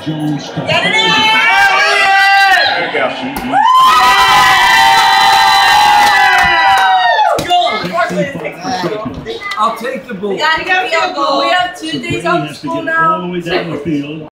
Jones to Get it in! There you go. I'll take the ball. We gotta go field goal. We have 2 days He off has to school get it all now. the way down the field.